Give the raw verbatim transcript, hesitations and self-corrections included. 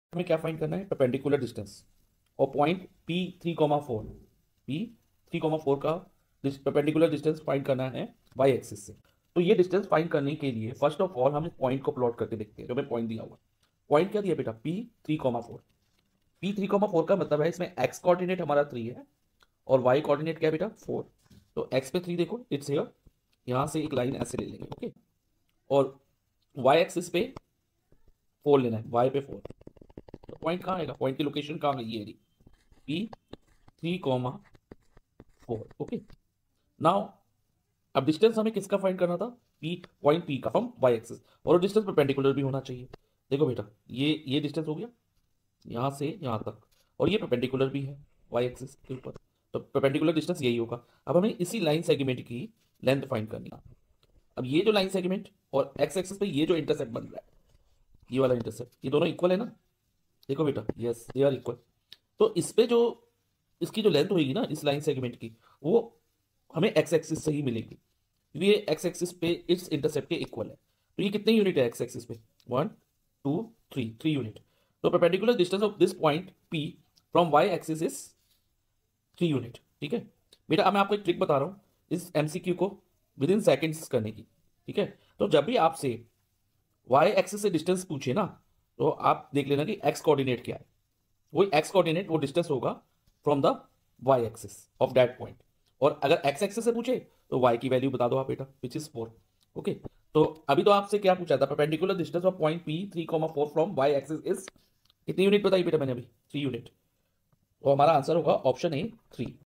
हमें क्या फाइंड करना है, परपेंडिकुलर डिस्टेंस और point P three comma four P three comma four का परपेंडिकुलर डिस्टेंस फाइंड करना है वाई एक्सिस से। तो ये डिस्टेंस फाइंड करने के लिए फर्स्ट ऑफ ऑल हम इस पॉइंट को प्लॉट करके देखते हैं। जो हमें पॉइंट दिया हुआ, पॉइंट क्या दिया बेटा, P three comma four. P three comma four का मतलब है इसमें एक्स कोऑर्डिनेट हमारा थ्री है और वाई कोऑर्डिनेट क्या है बेटा, फोर। तो एक्स पे थ्री देखो, इट्स हियर, यहाँ से एक लाइन ऐसे ले लेंगे, ओके। और वाई एक्सिस पे फोर लेना है, वाई पे फोर। तो पॉइंट कहाँ आएगा, पॉइंट की लोकेशन कहाँ गई, ये P three comma four, okay. Now अब डिस्टेंस हमें किसका फाइंड करना था, पी, पॉइंट पी का फ्रॉम वाई एक्सिस, और डिस्टेंस परपेंडिकुलर भी होना चाहिए। देखो बेटा, ये ये डिस्टेंस हो गया यहाँ से यहाँ तक, और ये परपेंडिकुलर भी है वाई एक्सिस के ऊपर, तो परपेंडिकुलर डिस्टेंस यही होगा। अब हमें इसी लाइन सेगमेंट की लेंथ फाइंड करनी है। अब ये जो लाइन सेगमेंट और एक्स एक्सिस पे ये जो इंटरसेप्ट बन रहा है, ये वाला इंटरसेप्ट, ये दोनों इक्वल है ना। देखो बेटा, यस दे आर इक्वल। तो इस पे जो इसकी जो लेंथ होगी ना इस लाइन सेगमेंट की, वो हमें एक्स एक्सिस से ही मिलेगी, क्योंकि ये एक्स एक्सिस पे इस इंटरसेप्ट के इक्वल है। तो ये कितने यूनिट है एक्स एक्सिस पे, one two three, three unit. तो perpendicular distance of this point P from Y axis is three unit, ठीक है बेटा। अब मैं आपको एक ट्रिक बता रहा हूँ इस एमसीक्यू को विद इन सेकेंड्स करने की, ठीक है। तो जब भी आपसे वाई एक्सिस से डिस्टेंस पूछे ना, तो आप देख लेना कि एक्स कोऑर्डिनेट क्या है। वही एक्स कोऑर्डिनेट वो डिस्टेंस होगा from the Y axis of that point. और अगर एक्स एक्सिस से पूछे तो वाई की वैल्यू बता दो आप बेटा, विच इज फोर, ओके। तो अभी तो आपसे क्या पूछा था, perpendicular distance of point P three comma four from Y axis is कितनी यूनिट बताई बेटा मैंने अभी, थ्री यूनिट। तो हमारा आंसर होगा ऑप्शन ए, थ्री।